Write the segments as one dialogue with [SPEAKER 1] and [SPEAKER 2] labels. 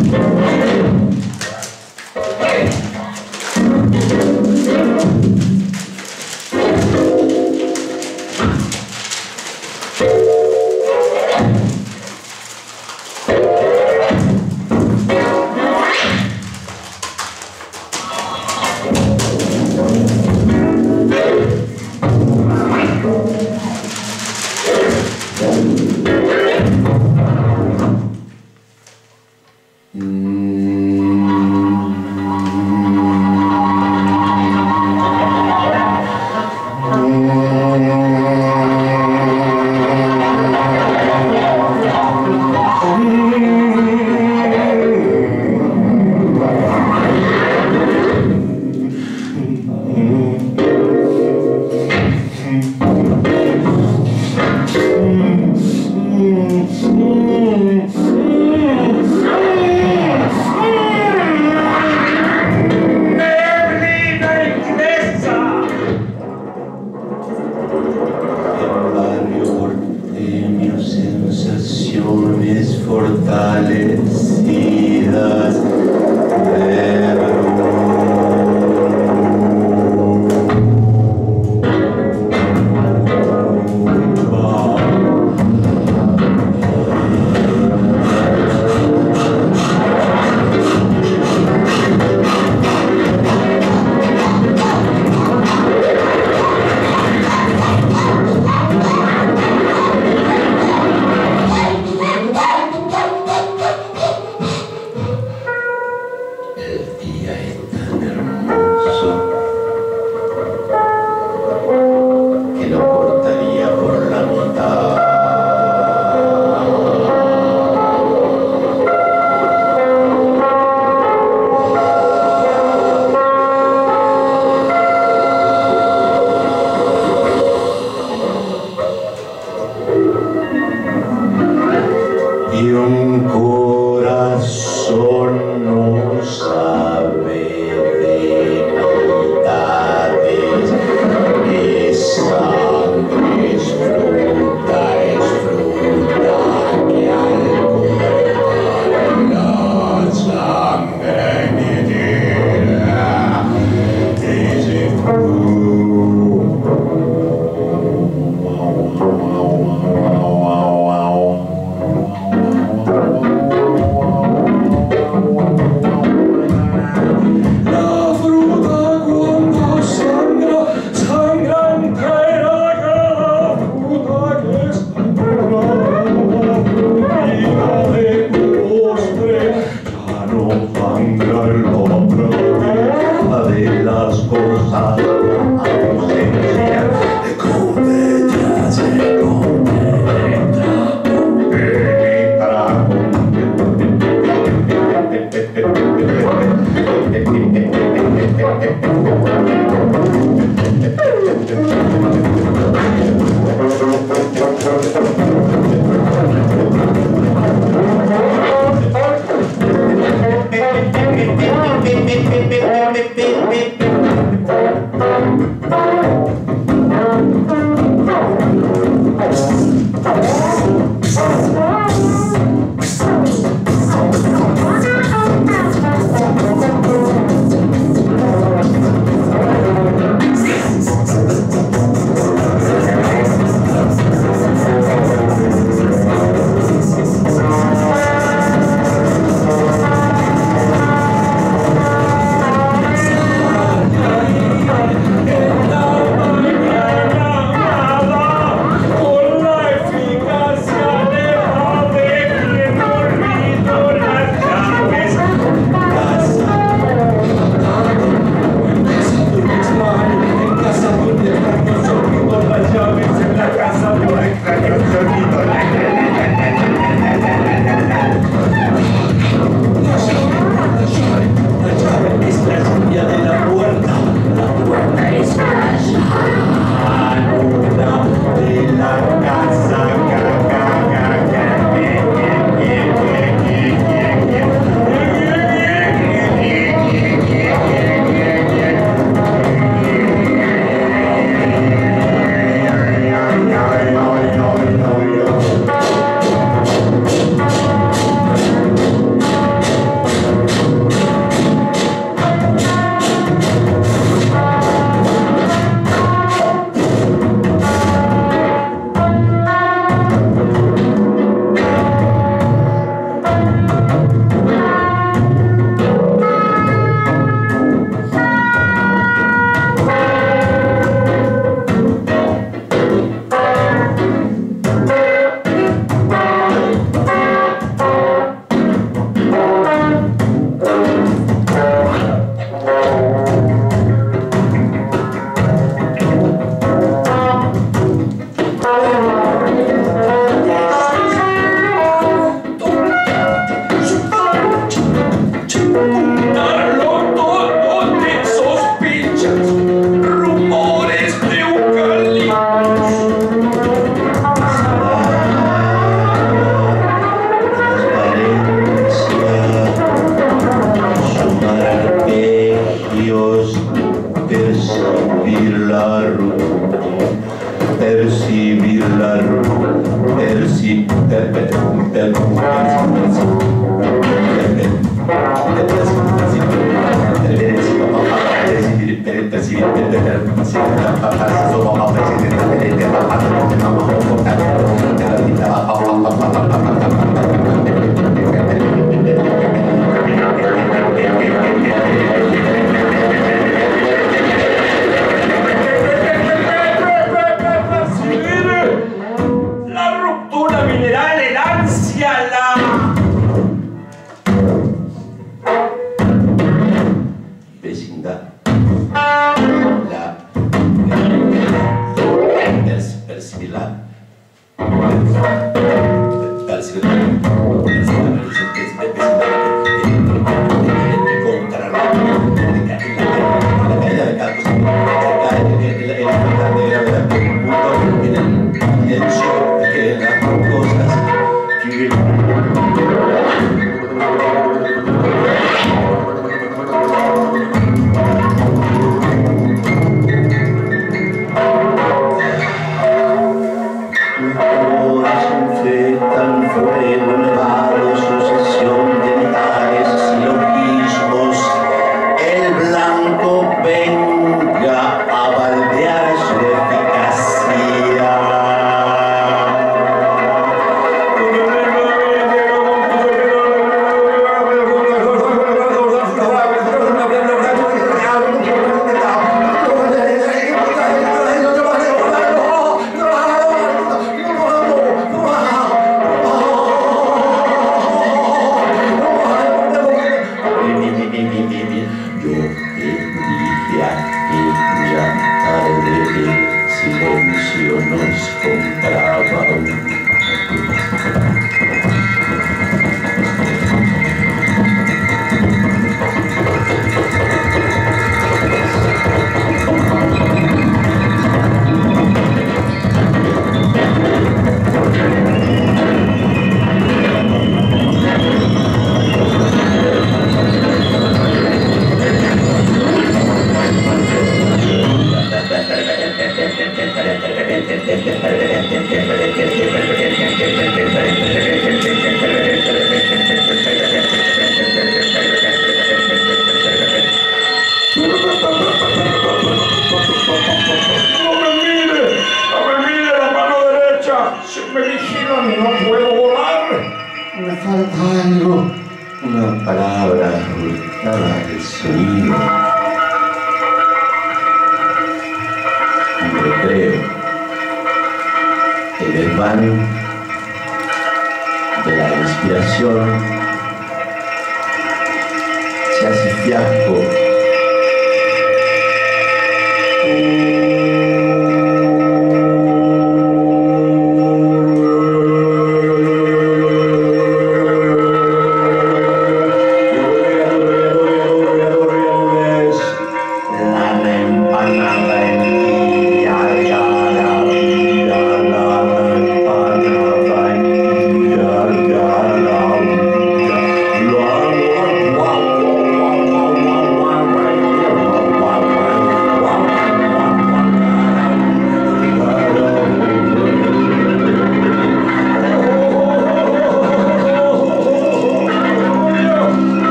[SPEAKER 1] Fortalecidas de y un corazón no sabe de mitades, es sangre, es fruta que al cortar la sangre me tira ese fruto.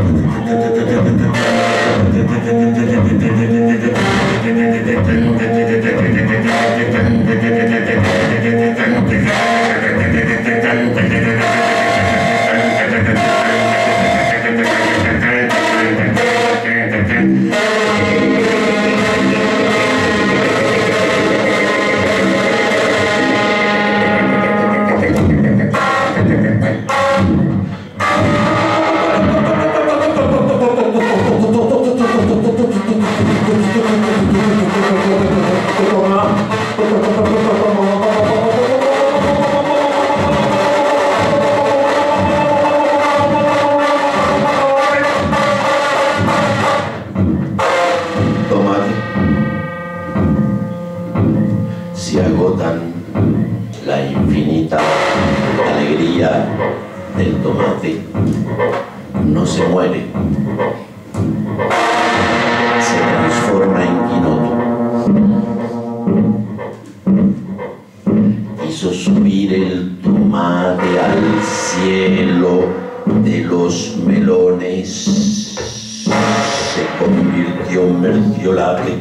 [SPEAKER 2] Se agotan la infinita alegría del tomate, no se muere, se transforma en quinoto. Hizo subir el tomate al cielo de los melones, se convirtió en mertiolate.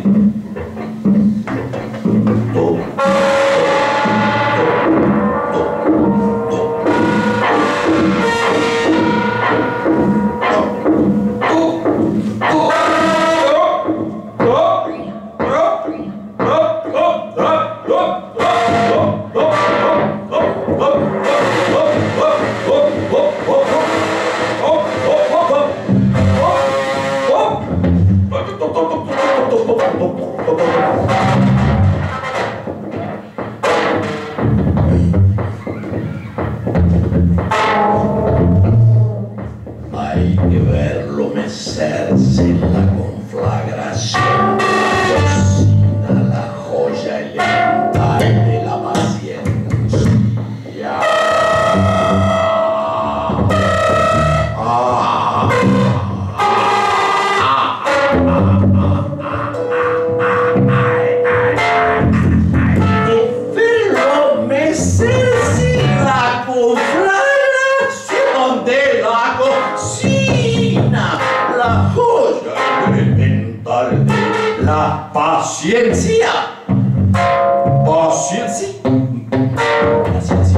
[SPEAKER 2] Hay que verlo mecerse en la conflagración, cocina la joya elemental de la paciencia. Verlo mecerse en la conflagración de la cocina, la joya elemental de la paciencia. Paciencia. Paciencia.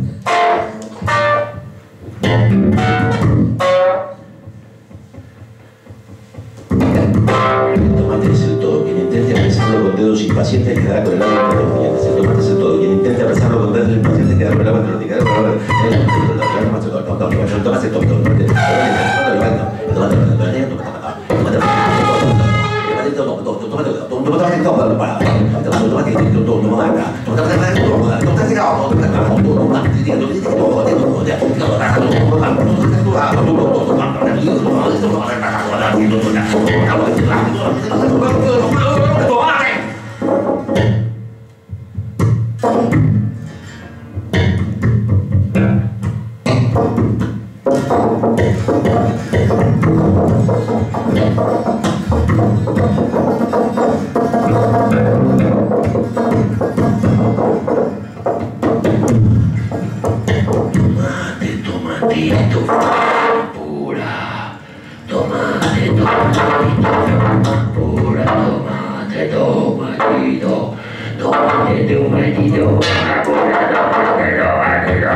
[SPEAKER 2] El tomate es el todo. Quien intente abrazarlo con dedos impacientes quedará con el agua entre los dientes. El tomate es el todo. Quien intente abrazarlo con dedos impacientes quedará con el agua entre los dientes. Tomatito, pura, tomate, tomatito, pura, tomate, tomatito, tomate, tomatito, pura, tomate, tomatito,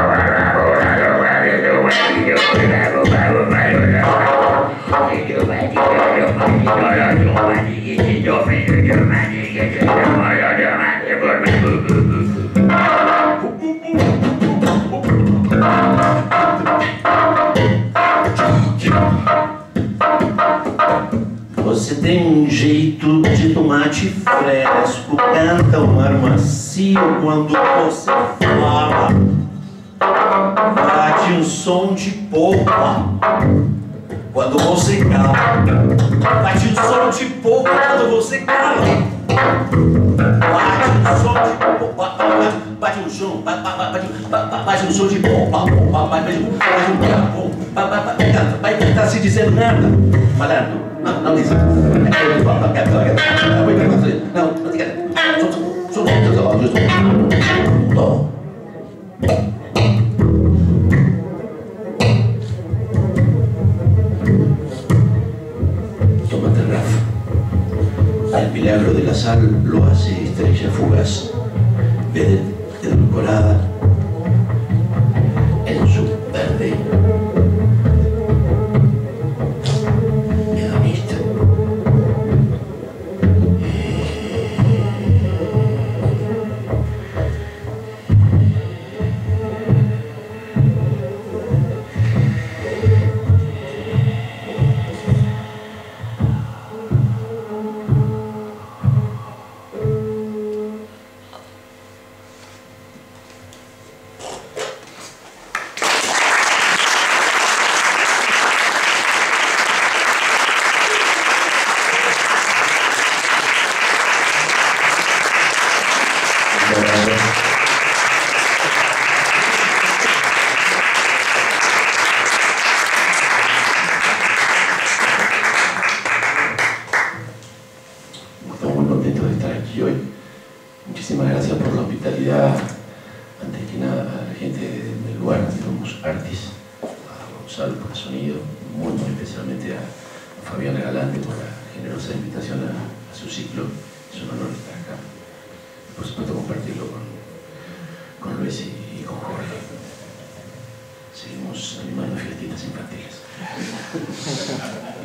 [SPEAKER 2] Você tem um jeito de tomate fresco, canta um ar macio quando você fala, bate um som de polpa quando você cala, bate um som de polpa quando você cala, bate um som de polpa, bate um som, bate um som de polpa, bate vai tentar se dizer nada, malandro. Não diz. Não, não diga. milagro de la sal lo hace estrella fugaz, vedette edulcorada en su verde hedonista. Estamos muy contentos de estar aquí hoy. Muchísimas gracias por la hospitalidad. Antes que nada, a la gente del lugar, de Domus Artis, a Gonzalo por el sonido, muy especialmente a Fabiana Galante por la generosa invitación a su ciclo. Es un honor estar acá. Por supuesto, compartirlo con Luis y con Jorge. Seguimos animando fiestitas infantiles.